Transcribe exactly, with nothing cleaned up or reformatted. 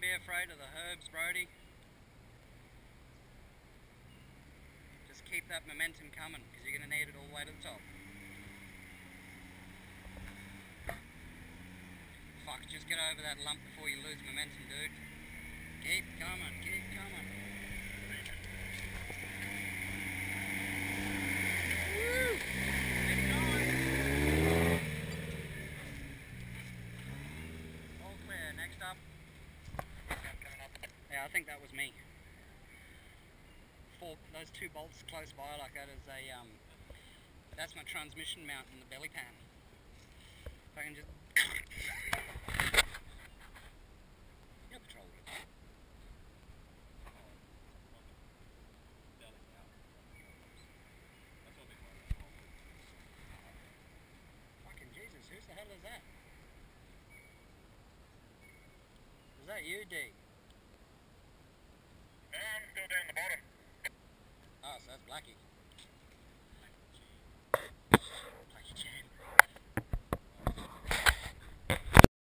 be afraid of the herbs, Brody. Just keep that momentum coming, because you're going to need it all the way to the top. Fuck, just get over that lump before you lose momentum, dude. Keep coming, keep coming. Woo! Keep going. All clear, next up. Yeah, I think that was me. Four, those two bolts close by like that is a, um, that's my transmission mount in the belly pan. If I can just... You're patrol with it. Fucking Jesus, who the hell is that? Is that you, D?